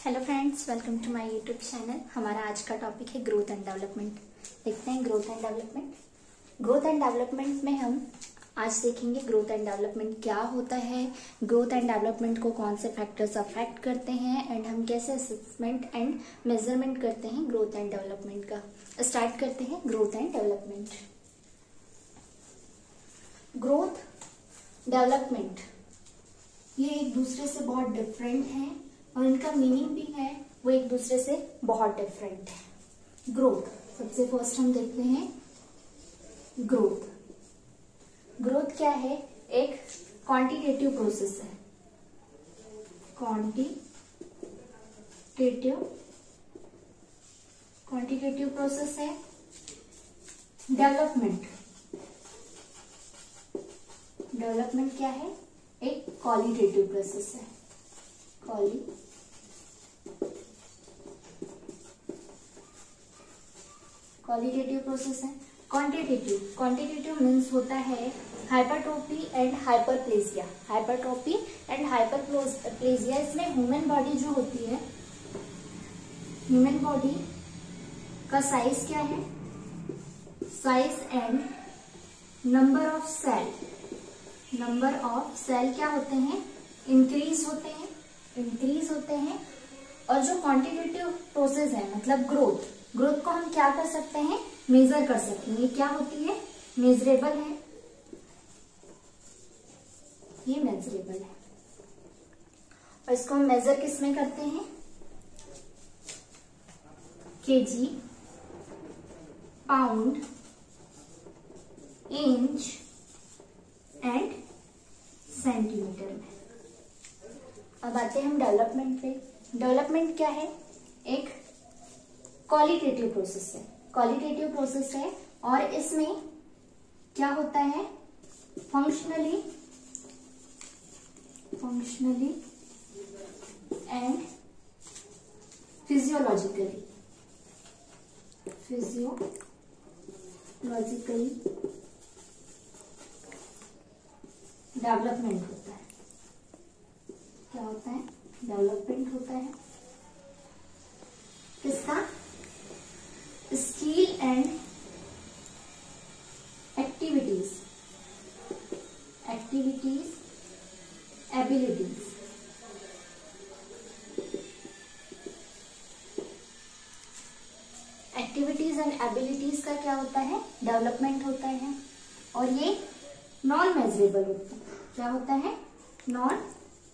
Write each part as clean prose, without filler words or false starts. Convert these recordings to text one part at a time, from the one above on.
Hello friends, welcome to my YouTube channel. हमारा आज का टॉपिक है ग्रोथ एंड डेवलपमेंट। देखते हैं growth and development. Growth and development में हम आज देखेंगे ग्रोथ एंड डेवलपमेंट क्या होता है, ग्रोथ एंड डेवलपमेंट को कौन से फैक्टर्स अफेक्ट करते हैं एंड हम कैसे असेसमेंट एंड मेजरमेंट करते हैं ग्रोथ एंड डेवलपमेंट का। स्टार्ट करते हैं growth and development. Growth development ये एक दूसरे से बहुत डिफरेंट है और इनका मीनिंग भी है वो एक दूसरे से बहुत डिफरेंट है। ग्रोथ सबसे फर्स्ट हम देखते हैं ग्रोथ। ग्रोथ क्या है? एक क्वांटिटेटिव प्रोसेस है। क्वांटिटेटिव प्रोसेस है। डेवलपमेंट क्या है? एक क्वालिटेटिव प्रोसेस है। क्वालिटेटिव प्रोसेस है। क्वांटिटेटिव मीन्स होता है हाइपरट्रोफी एंड हाइपरप्लेजिया। इसमें ह्यूमन बॉडी जो होती है, ह्यूमन बॉडी का साइज क्या है? Size and number of cell क्या होते हैं? इंक्रीज होते हैं। और जो क्वांटिटेटिव प्रोसेस है मतलब ग्रोथ को हम क्या कर सकते हैं? मेजर कर सकते हैं। ये क्या होती है? मेजरेबल है। ये मेजरेबल है और इसको हम मेजर किस में करते हैं? KG, pound, inch and centimetre में। अब आते हैं हम डेवलपमेंट पे। डेवलपमेंट क्या है? एक क्वालिटेटिव प्रोसेस है और इसमें क्या होता है? फंक्शनली एंड फिजियोलॉजिकली डेवलपमेंट होता है। क्या होता है? डेवलपमेंट होता है। किसका? Skill and activities, abilities. Activities and abilities का क्या होता है? डेवलपमेंट होता है और ये नॉन मेजरेबल होता है। क्या होता है? नॉन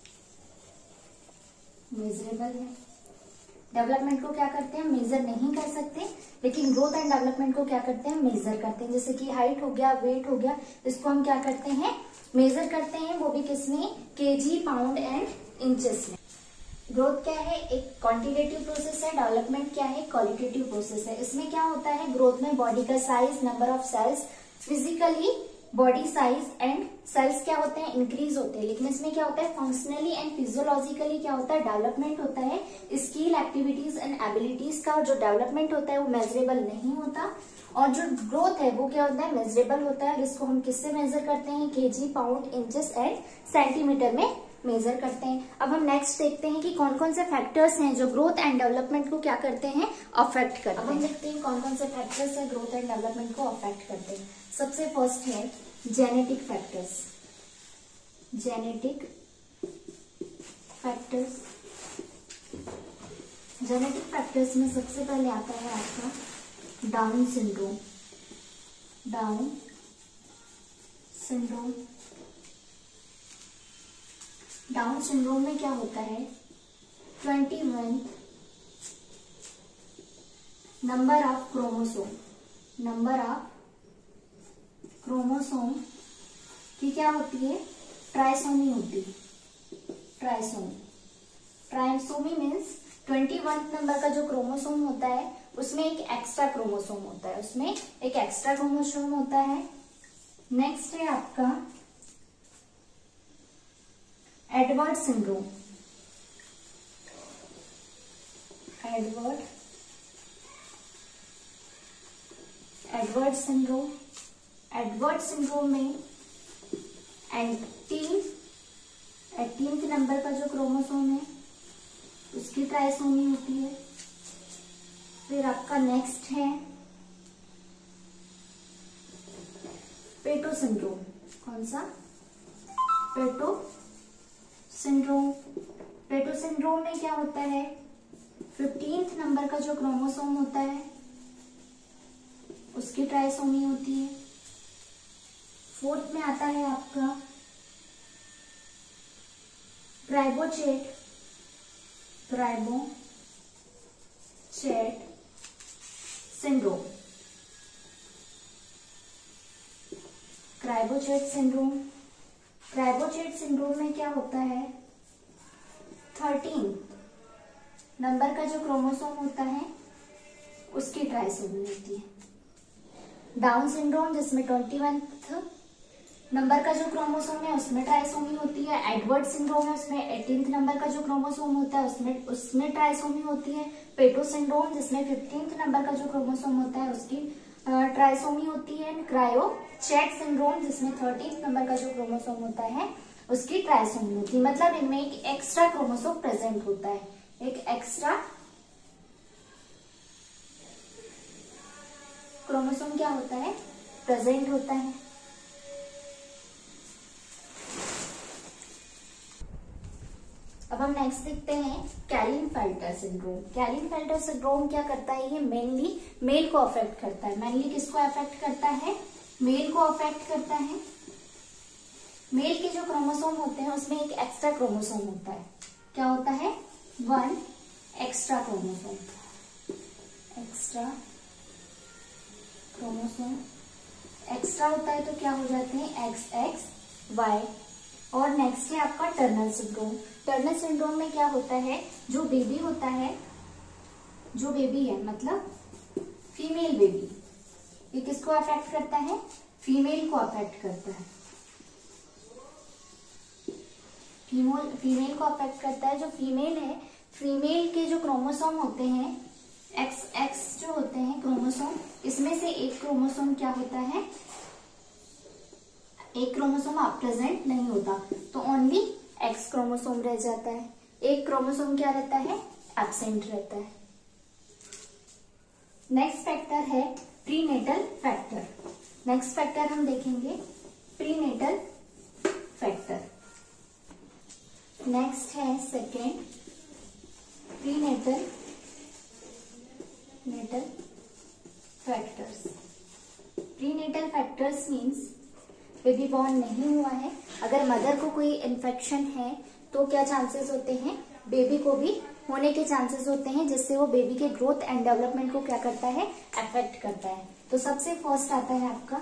मेजरेबल है। डेवलपमेंट को क्या करते हैं? मेजर नहीं कर सकते, लेकिन ग्रोथ एंड डेवलपमेंट को क्या करते हैं? मेजर करते हैं। जैसे कि हाइट हो गया, वेट हो गया, इसको हम क्या करते हैं? मेजर करते हैं। वो भी किसमें? केजी, पाउंड एंड इंचेस में। ग्रोथ क्या है? एक क्वांटिटेटिव प्रोसेस है। डेवलपमेंट क्या है? क्वालिटेटिव प्रोसेस है। इसमें क्या होता है? ग्रोथ में बॉडी का size, number of cells, physically body size and cells क्या होते हैं? इंक्रीज होते हैं। लेकिन इसमें क्या होता है? फंक्शनली एंड फिजियोलॉजिकली क्या होता है? डेवलपमेंट होता है। स्किल, एक्टिविटीज एंड एबिलिटीज का जो डेवलपमेंट होता है वो मेजरेबल नहीं होता और जो ग्रोथ है वो क्या होता है? मेजरेबल होता है। और इसको हम किससे मेजर करते हैं? KG, pound, inches and centimetre में मेजर करते हैं। अब हम नेक्स्ट देखते हैं कि कौन कौन से फैक्टर्स हैं जो ग्रोथ एंड डेवलपमेंट को क्या करते हैं? अफेक्ट करते हैं। अब हम देखते हैं कौन कौन से फैक्टर्स हैं ग्रोथ एंड डेवलपमेंट को अफेक्ट करते हैं। सबसे फर्स्ट है जेनेटिक फैक्टर्स। जेनेटिक फैक्टर्स में सबसे पहले आता है आपका डाउन सिंड्रोम। डाउन सिंड्रोम में क्या होता है? 21 नंबर ऑफ क्रोमोसोम की क्या होती है? ट्राइसोमी होती है। ट्राइसोमी मीन्स 21 नंबर का जो क्रोमोसोम होता है उसमें एक एक्स्ट्रा क्रोमोसोम होता है। नेक्स्ट है आपका एडवर्ड सिंड्रोम। एडवर्ड सिंड्रोम में 18th नंबर का जो क्रोमोसोम है उसकी ट्राइसोमी होती है। फिर आपका नेक्स्ट है पेटो सिंड्रोम। कौन सा? पेटो सिंड्रोम। पेटो सिंड्रोम में क्या होता है, 15th नंबर का जो क्रोमोसोम होता है उसकी ट्राइसोमी होती है। 4th में आता है आपका क्राइबोचेट सिंड्रोम। क्राइबोचेट सिंड्रोम में क्या होता है, 13 नंबर का जो क्रोमोसोम होता है उसकी ट्राइसोमी होती है। डाउन सिंड्रोम जिसमें 21 नंबर का जो क्रोमोसोम है उसमें ट्राइसोमी होती है। एडवर्ड सिंड्रोम है उसमें 18th नंबर का जो क्रोमोसोम होता है उसमें ट्राइसोमी होती है। पेटो सिंड्रोम जिसमें 15th नंबर का जो क्रोमोसोम होता है उसकी ट्राइसोमी होती है। क्रायोचेट सिंड्रोम जिसमें 13th नंबर का जो क्रोमोसोम होता है उसकी ट्राइसोमी होती है। मतलब इनमें एक एक्स्ट्रा क्रोमोसोम प्रेजेंट होता है, एक एक्स्ट्रा क्रोमोसोम क्या होता है, प्रेजेंट होता है। अब हम नेक्स्ट देखते हैं कैलिन-फेल्टर सिंड्रोम। कैलिन-फेल्टर सिंड्रोम क्या करता है, ये मेनली मेल को अफेक्ट करता है। मेनली किसको अफेक्ट करता है, मेल को अफेक्ट करता है। मेल के जो क्रोमोसोम होते हैं उसमें एक एक्स्ट्रा क्रोमोसोम होता है। क्या होता है, 1 एक्स्ट्रा क्रोमोसोम। एक्स्ट्रा होता है तो क्या हो जाते हैं, XXY। और नेक्स्ट है आपका टर्नर सिंड्रोम। टर्नर सिंड्रोम में क्या होता है, जो बेबी होता है, जो बेबी है मतलब फीमेल बेबी, ये किसको अफेक्ट करता है, फीमेल को अफेक्ट करता है। फीमेल को अफेक्ट करता है। जो फीमेल है, फीमेल के जो क्रोमोसोम होते हैं XX जो होते हैं क्रोमोसोम, इसमें से एक क्रोमोसोम क्या होता है, एक क्रोमोसोम प्रेजेंट नहीं होता तो ओनली X क्रोमोसोम रह जाता है। एक क्रोमोसोम क्या रहता है, एब्सेंट रहता है। नेक्स्ट फैक्टर है प्रीनेटल फैक्टर। नेक्स्ट फैक्टर हम देखेंगे प्रीनेटल फैक्टर। नेक्स्ट है second prenatal factors. Prenatal factors means baby born नहीं हुआ है, अगर मदर को कोई इन्फेक्शन है तो क्या चांसेस होते हैं, बेबी को भी होने के चांसेस होते हैं, जिससे वो बेबी के ग्रोथ एंड डेवलपमेंट को क्या करता है, अफेक्ट करता है। तो सबसे फर्स्ट आता है आपका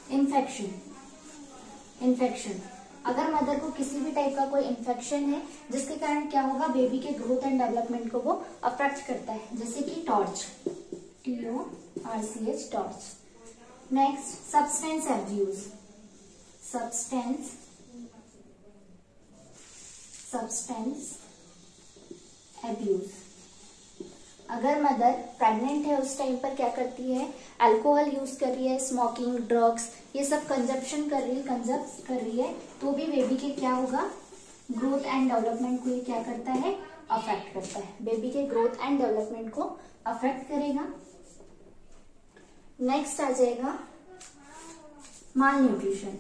इन्फेक्शन। अगर मदर को किसी भी टाइप का कोई इन्फेक्शन है जिसके कारण क्या होगा, बेबी के ग्रोथ एंड डेवलपमेंट को वो अफेक्ट करता है, जैसे कि torch, TORCH torch. Next substance abuse. अगर मदर प्रेग्नेंट है उस टाइम पर क्या करती है, अल्कोहल यूज कर रही है, स्मोकिंग, ड्रग्स, ये सब कंजप्शन कर रही है तो भी बेबी के क्या होगा, ग्रोथ एंड डेवलपमेंट को ये क्या करता है, अफेक्ट करता है। बेबी के ग्रोथ एंड डेवलपमेंट को अफेक्ट करेगा। नेक्स्ट आ जाएगा माल न्यूट्रिशन।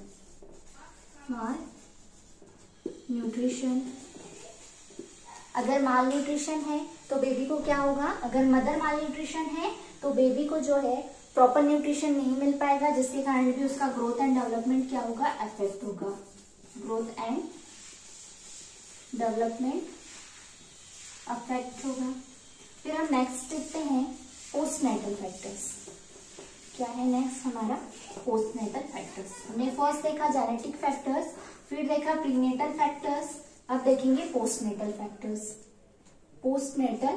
अगर माल न्यूट्रिशन है तो बेबी को क्या होगा, अगर मदर माल न्यूट्रिशन है तो बेबी को जो है प्रॉपर न्यूट्रिशन नहीं मिल पाएगा, जिसके कारण भी उसका ग्रोथ एंड डेवलपमेंट क्या होगा, अफेक्ट होगा। ग्रोथ एंड डेवलपमेंट अफेक्ट होगा। फिर हम नेक्स्ट देखते हैं पोस्टनेटल फैक्टर्स। क्या है नेक्स्ट हमारा, पोस्टनेटल फैक्टर्स। हमने फर्स्ट देखा जेनेटिक फैक्टर्स, फिर देखा प्रीनेटल फैक्टर्स, अब देखेंगे postnatal factors. Postnatal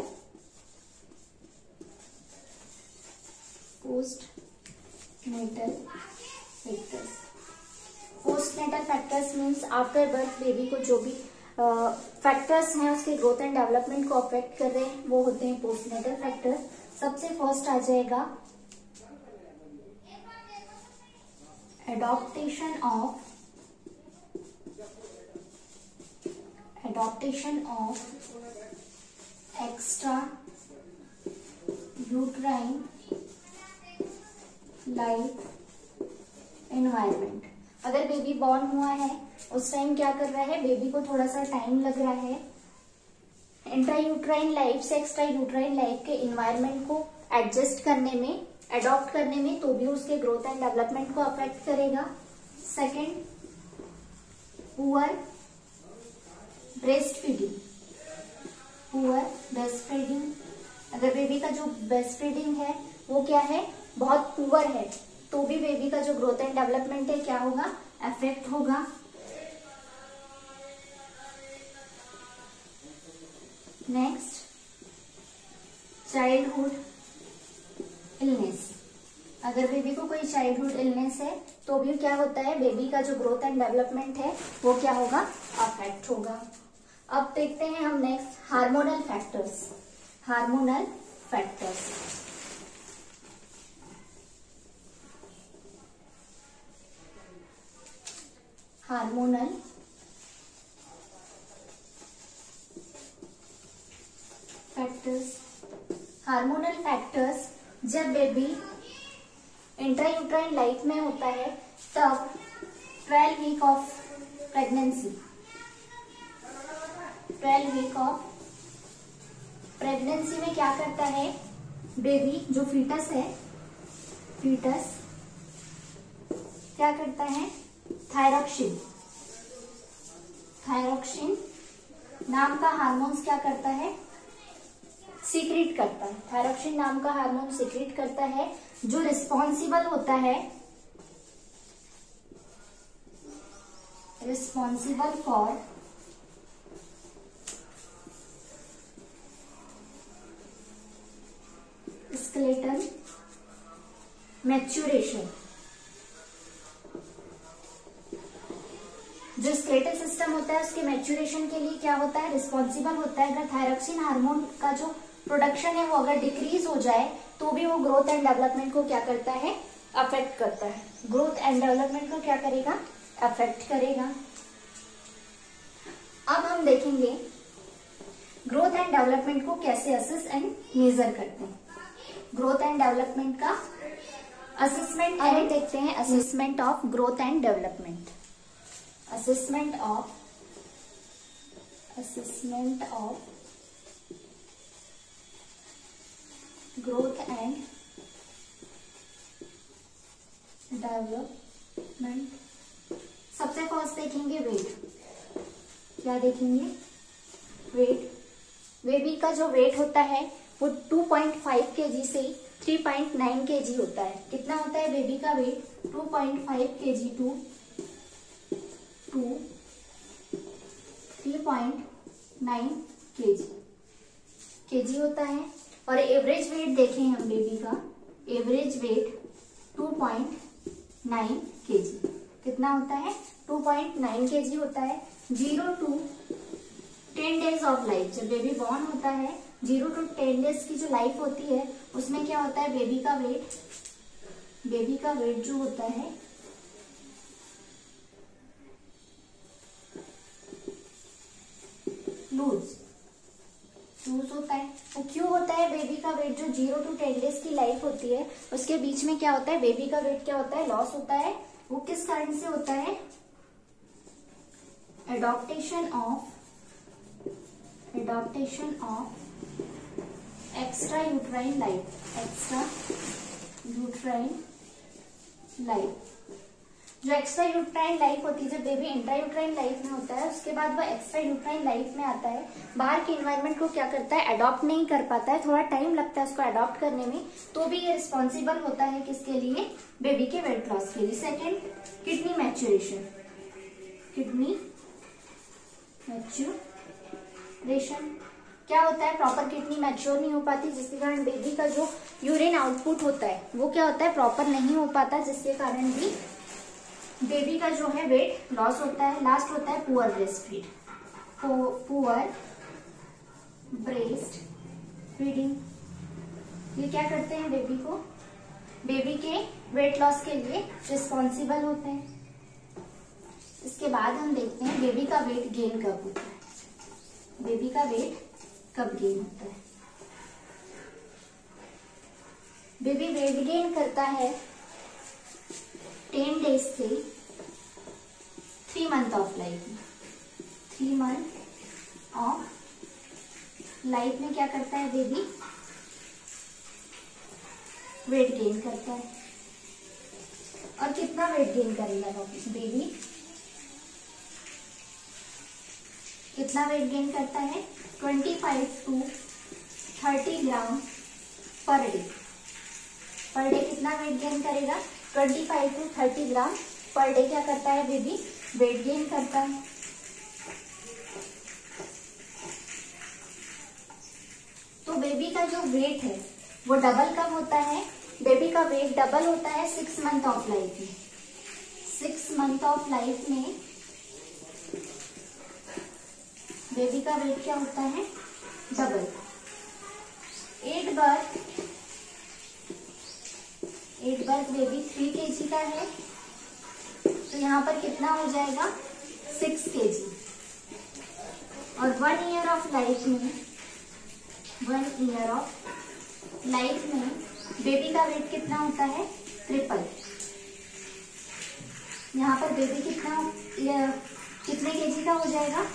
factors means after birth baby को जो भी फैक्टर्स हैं उसके ग्रोथ एंड डेवलपमेंट को अफेक्ट कर रहे हैं वो होते हैं पोस्टनेटल फैक्टर्स। सबसे फर्स्ट आ जाएगा adaptation of extra uterine life environment. अगर बेबी बॉर्न हुआ है उस टाइम क्या कर रहा है, बेबी को थोड़ा सा टाइम लग रहा है इंट्रा यूट्राइन लाइफ से एक्स्ट्रा यूट्राइन लाइफ के इन्वायरमेंट को एडजस्ट करने में, अडॉप्ट करने में, तो भी उसके ग्रोथ एंड डेवलपमेंट को अफेक्ट करेगा। Second, poor breast feeding. Poor breast feeding, अगर बेबी का जो ब्रेस्ट फीडिंग है वो क्या है, बहुत पुअर है, तो भी बेबी का जो ग्रोथ एंड डेवलपमेंट है क्या होगा, अफेक्ट होगा। Next, childhood illness. अगर बेबी को कोई चाइल्डहुड इलनेस है तो भी क्या होता है, बेबी का जो ग्रोथ एंड डेवलपमेंट है वो क्या होगा, अफेक्ट होगा। अब देखते हैं हम next, hormonal factors. Hormonal factors, hormonal factors. Hormonal factors जब बेबी इंट्रायूट्राइन लाइफ में होता है तब 12 week of pregnancy, 12 week of pregnancy में क्या करता है, बेबी जो फीटस है, फीटस क्या करता है, थायरॉक्सिन, थायरॉक्सिन नाम का हार्मोन्स क्या करता है, सीक्रेट करता है। थायरॉक्सिन नाम का हार्मोन सीक्रेट करता है जो रिस्पॉन्सिबल होता है, रिस्पॉन्सिबल फॉर स्केलेटल मैच्योरेशन। जो स्केलेटल सिस्टम होता है उसके मैच्योरेशन के लिए क्या होता है, रिस्पॉन्सिबल होता है। अगर थायरॉक्सिन हार्मोन का जो प्रोडक्शन है वो अगर डिक्रीज हो जाए तो भी वो ग्रोथ एंड डेवलपमेंट को क्या करता है, अफेक्ट करता है। ग्रोथ एंड डेवलपमेंट को क्या करेगा, अफेक्ट करेगा। अब हम देखेंगे ग्रोथ एंड डेवलपमेंट को कैसे असेस एंड मेजर करते हैं। ग्रोथ एंड डेवलपमेंट का असेसमेंट एंड देखते हैं, assessment of growth and development. Assessment of growth and development. सबसे फर्स्ट देखेंगे वेट। क्या देखेंगे, वेट। बेबी का जो वेट होता है वो 2.5 kg से 3.9 kg होता है। कितना होता है बेबी का वेट, 2.5 kg टू 3.9 kg होता है। और एवरेज वेट देखें हम बेबी का, एवरेज वेट 2.9 kg। कितना होता है, 2.9 kg होता है। 0 to 10 डेज ऑफ लाइफ, जब बेबी बॉर्न होता है 0 to 10 डेज की जो लाइफ होती है उसमें क्या होता है, बेबी का वेट जो होता है लूज होता है। वो क्यों होता है, बेबी का वेट जो 0 to 10 डेज की लाइफ होती है उसके बीच में क्या होता है, बेबी का वेट क्या होता है, लॉस होता है। वो किस कारण से होता है, adaptation of extra uterine life. जो एक्स्ट्रा यूट्राइन लाइफ होती है, जब बेबी इंट्रा यूट्राइन लाइफ में होता है उसके बाद वह एक्स्ट्रा यूट्राइन लाइफ में आता है, बाहर के इन्वायरमेंट को क्या करता है, अडॉप्ट नहीं कर पाता है, थोड़ा टाइम लगता है उसको अडॉप्ट करने में, तो भी ये रिस्पॉन्सिबल होता है किसके लिए, बेबी के वेट लॉस के लिए। Second, kidney maturation. क्या होता है, प्रॉपर किडनी मैच्योर नहीं हो पाती जिसके कारण बेबी का जो यूरिन आउटपुट होता है वो क्या होता है, प्रॉपर नहीं हो पाता, जिसके कारण भी बेबी का जो है वेट लॉस होता है। लास्ट होता है poor breast feed, poor breast feeding. ये क्या करते हैं, बेबी के वेट लॉस के लिए रिस्पॉन्सिबल होते हैं। इसके बाद हम देखते हैं बेबी का वेट गेन कब होता है। बेबी का वेट कब गेन होता है? बेबी वेट गेन करता है 10 डेज से 3 मंथ ऑफ लाइफ में। 3 मंथ ऑफ लाइफ में क्या करता है बेबी? वेट गेन करता है। और कितना वेट गेन करेगा बेबी? कितना वेट गेन करता है? 25 to 30 gram per day. Per day कितना वेट गेन करेगा? 25 to 30 ग्राम पर डे क्या करता है बेबी? वेट गेन करता है। तो बेबी का जो वेट है वो डबल कब होता है? बेबी का वेट डबल होता है 6 मंथ ऑफ लाइफ में। 6 मंथ ऑफ लाइफ में बेबी का वेट क्या होता है? डबल। 8 बर्थ बेबी 3 kg का है, तो यहाँ पर कितना हो जाएगा? 6 kg। और 1 ईयर ऑफ लाइफ में, 1 ईयर ऑफ लाइफ में बेबी का वेट कितना होता है? ट्रिपल। यहाँ पर बेबी कितने केजी का हो जाएगा?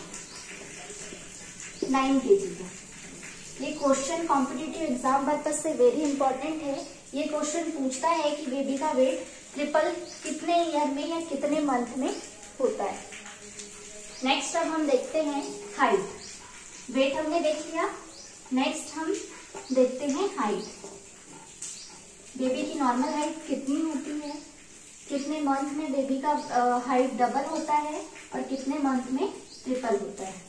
9 kg का। ये क्वेश्चन कॉम्पिटिटिव एग्जाम पर्पज से वेरी इंपॉर्टेंट है। ये क्वेश्चन पूछता है कि बेबी का वेट ट्रिपल कितने ईयर में या कितने मंथ में होता है। नेक्स्ट अब हम देखते हैं हाइट। वेट हमने देख लिया, नेक्स्ट हम देखते हैं हाइट। बेबी की नॉर्मल हाइट कितनी होती है? कितने मंथ में बेबी का हाइट डबल होता है और कितने मंथ में ट्रिपल होता है?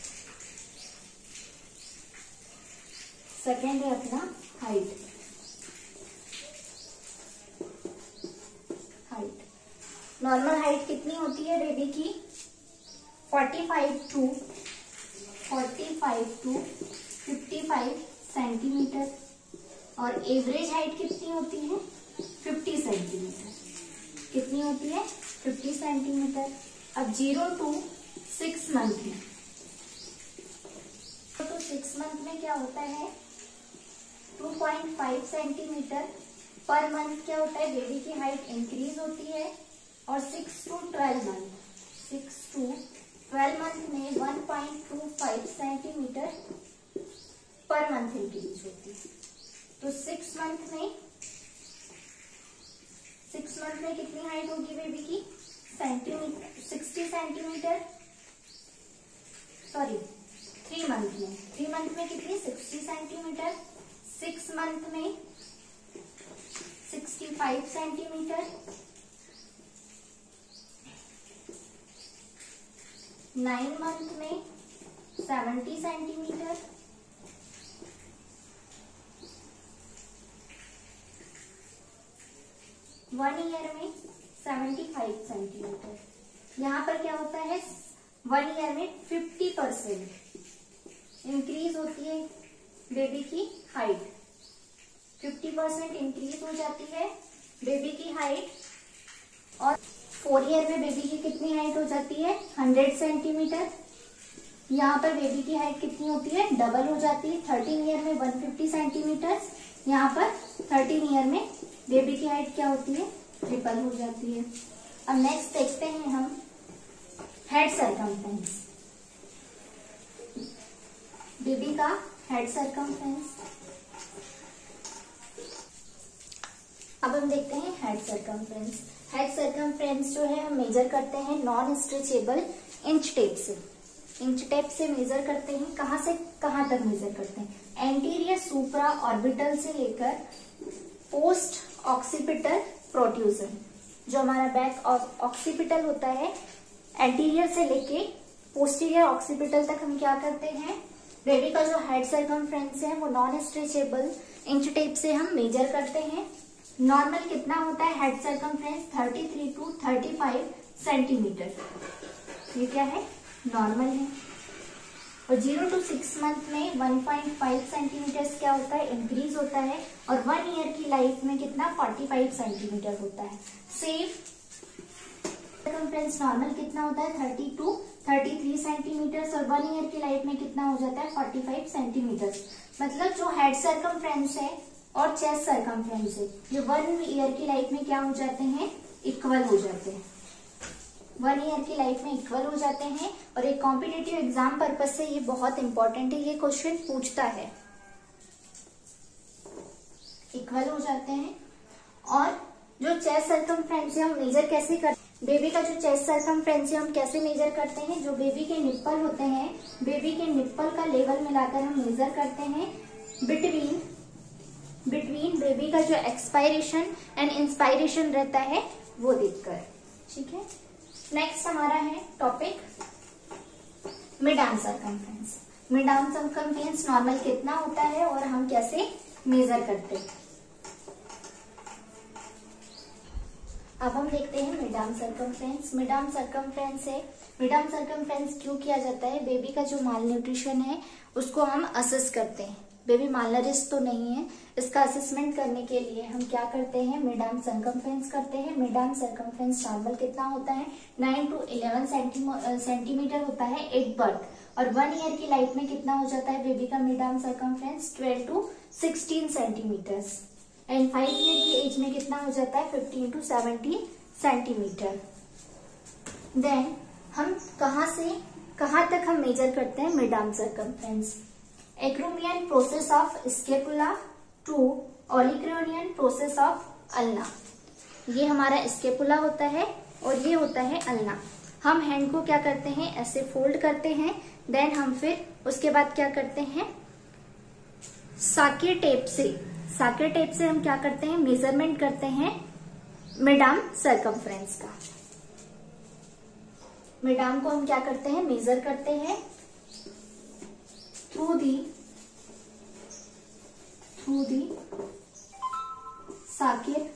सेकेंड है अपना हाइट। नॉर्मल हाइट कितनी होती है बेबी की? 45 to 55 सेंटीमीटर। और एवरेज हाइट कितनी होती है? 50 सेंटीमीटर। कितनी होती है? 50 सेंटीमीटर। अब 0 to 6 मंथ में, तो 6 मंथ में क्या होता है? 2.5 सेंटीमीटर पर मंथ क्या होता है? बेबी की हाइट इंक्रीज होती है। और 6 to 12 मंथ में 1.25 सेंटीमीटर पर मंथ इंक्रीज होती है। तो 6 मंथ में कितनी हाइट होगी बेबी की? 60 सेंटीमीटर। सॉरी, 3 मंथ में कितनी? 60 सेंटीमीटर। 6 मंथ में 65 सेंटीमीटर। 9 मंथ में 70 सेंटीमीटर। 1 ईयर में 75 सेंटीमीटर। यहाँ पर क्या होता है? 1 ईयर में 50% इंक्रीज होती है बेबी की हाइट। 50% इंक्रीज हो जाती है बेबी की हाइट। और 4 ईयर में बेबी की कितनी हाइट हो जाती है? 100 सेंटीमीटर। यहाँ पर बेबी की हाइट कितनी होती है? डबल हो जाती है। 13 ईयर में 150 सेंटीमीटर। यहाँ पर 13 ईयर में बेबी की हाइट क्या होती है? ट्रिपल हो जाती है। अब नेक्स्ट देखते हैं हम हेड सरकमफ्रेंस। बेबी का हेड सरकमफ्रेंस। अब हम देखते हैं हेड सरकमफ्रेंस। हेड सरकमफ्रेंस जो है हम मेजर करते हैं नॉन स्ट्रेचेबल इंच टेप से। इंच टेप से मेजर करते हैं। कहाँ से कहाँ तक मेजर करते हैं? एंटीरियर सुप्रा ऑर्बिटल से लेकर पोस्ट ऑक्सीपिटल प्रोट्रूजन, जो हमारा बैक ऑक्सीपिटल होता है, एंटीरियर से लेके पोस्टीरियर ऑक्सीपिटल तक हम क्या करते हैं? बेबी का जो हेड सरकमफ्रेंस है वो नॉन स्ट्रेचेबल इंच टेप से हम मेजर करते हैं। नॉर्मल कितना होता है हेड सरकमफ्रेंस? 33 to 35 centimetre. ये क्या है? नॉर्मल है। और 0 to 6 मंथ में 1.5 सेंटीमीटर क्या होता है? इंक्रीज होता है। और 1 ईयर की लाइफ में कितना? 45 सेंटीमीटर होता है। सेफ सर्कमफ्रेंस नॉर्मल कितना होता है 30 to 33 सेंटीमीटर और 1 ईयर की लाइफ में कितना हो जाता है 45 सेंटीमीटर। मतलब जो हेड सर्कमफ्रेंस है और चेस्ट सर्कमफ्रेंस है ये 1 ईयर की लाइफ में क्या हो जाते हैं, इक्वल हो जाते हैं। 1 ईयर की लाइफ में इक्वल हो जाते हैं और एक कॉम्पिटिटिव एग्जाम पर्पज से ये बहुत इंपॉर्टेंट है, ये क्वेश्चन पूछता है। इक्वल हो जाते हैं। और जो चेस्ट सर्कमफ्रेंस है हम मेजर कैसे करते हैं, बेबी का जो चेस्ट सर्कमफ्रेंस है हम कैसे मेजर करते हैं, जो बेबी के निप्पल होते हैं, बेबी के निप्पल का लेवल मिलाकर हम मेजर करते हैं बिटवीन बेबी का जो एक्सपायरेशन एंड इंस्पायरेशन रहता है वो देखकर। ठीक है, नेक्स्ट हमारा है topic mid arm circumference. Mid arm circumference normal कितना होता है और हम कैसे मेजर करते हैं। अब हम देखते हैं mid arm circumference. Mid arm circumference है, मिड आर्म सर्कमफ्रेंस क्यों किया जाता है, बेबी का जो माल न्यूट्रिशन है उसको हम असेस करते हैं। बेबी मालनरिश तो नहीं है, इसका असेसमेंट करने के लिए हम क्या करते हैं, मिड आर्म सर्कमफ्रेंस करते हैं। मिड आर्म सर्कमफ्रेंस नॉर्मल कितना होता है 9 to 11 सेंटीमीटर होता है एट बर्थ और 1 ईयर की लाइफ में कितना हो जाता है बेबी का mid arm circumference 12 to 16 centimetres and 5 year की एज में कितना हो जाता है 15 to 17 सेंटीमीटर। देन हम कहां से कहां तक हम मेजर करते हैं mid arm circumference, acromion process of scapula to olecranon process of ulna. ये हमारा स्केपुला होता है और ये होता है अल्ना। हम हैंड को क्या करते हैं ऐसे फोल्ड करते हैं, देन हम फिर उसके बाद क्या करते हैं साके टेप से हम क्या करते हैं मेजरमेंट करते हैं मिड आर्म सर्कमफ्रेंस का। मिड आर्म को हम क्या करते हैं मेजर करते हैं थ्रू दी साकिर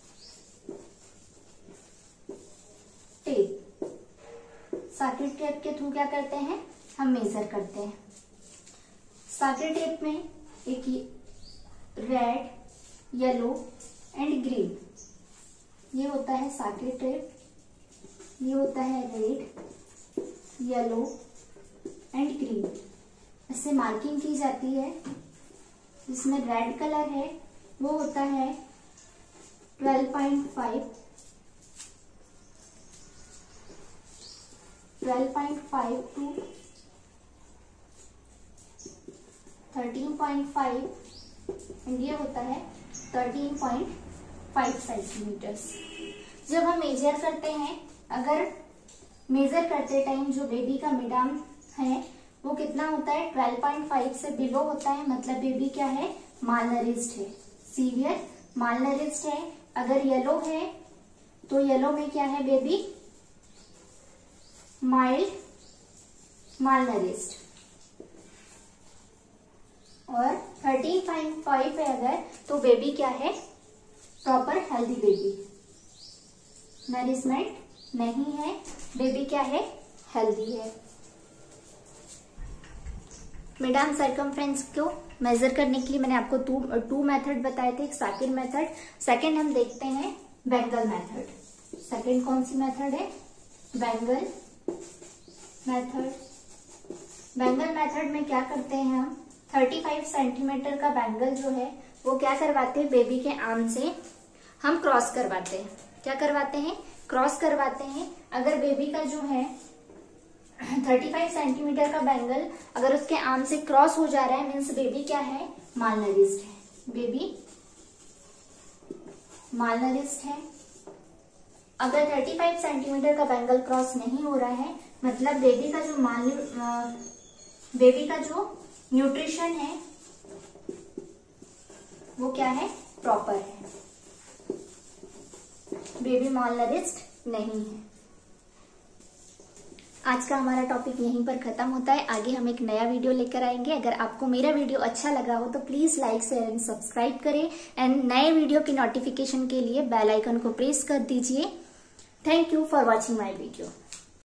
टेप के थ्रू क्या करते हैं हम मेजर करते हैं। साकिर टेप में एक रेड, येलो एंड ग्रीन, ये होता है साकिर टेप, ये होता है रेड, येलो एंड ग्रीन। इससे मार्किंग की जाती है। जिसमें रेड कलर है वो होता है 12.5 to 13.5 एंड ये होता है 13.5 सेंटीमीटर्स। जब हम मेजर करते हैं, अगर मेजर करते टाइम जो बेबी का मिड आर्म है वो कितना होता है 12.5 से बिलो होता है, मतलब बेबी क्या है मालनरिश्ड है, सीवियर मालनरिश्ड है। अगर येलो है तो येलो में क्या है बेबी माइल्ड मालनरिश्ड। और 13.5 है अगर तो बेबी क्या है प्रॉपर हेल्दी बेबी, नरिशमेंट नहीं है, बेबी क्या है हेल्दी है। मिड आर्म सर्कमफ्रेंस को मेजर करने के लिए मैंने आपको टू मेथड बताए थे, एक साकिर मेथड, सेकंड हम देखते हैं बेंगल मेथड। सेकंड कौन सी मेथड है बेंगल मेथड। बेंगल मेथड में क्या करते हैं हम 35 सेंटीमीटर का बेंगल जो है वो क्या करवाते हैं बेबी के आर्म से हम क्रॉस करवाते हैं। क्या करवाते हैं क्रॉस करवाते हैं। अगर बेबी का जो है 35 सेंटीमीटर का बेंगल अगर उसके आर्म से क्रॉस हो जा रहा है मीन्स बेबी क्या है मालनरिश्ड है, बेबी मालनरिश्ड है। अगर 35 सेंटीमीटर का बेंगल क्रॉस नहीं हो रहा है मतलब बेबी का जो न्यूट्रिशन है वो क्या है प्रॉपर है, बेबी मालनरिश्ड नहीं है। आज का हमारा टॉपिक यहीं पर खत्म होता है। आगे हम एक नया वीडियो लेकर आएंगे। अगर आपको मेरा वीडियो अच्छा लगा हो तो please like share and subscribe करें एंड नए वीडियो की नोटिफिकेशन के लिए बेल आइकन को प्रेस कर दीजिए। Thank you for watching my video.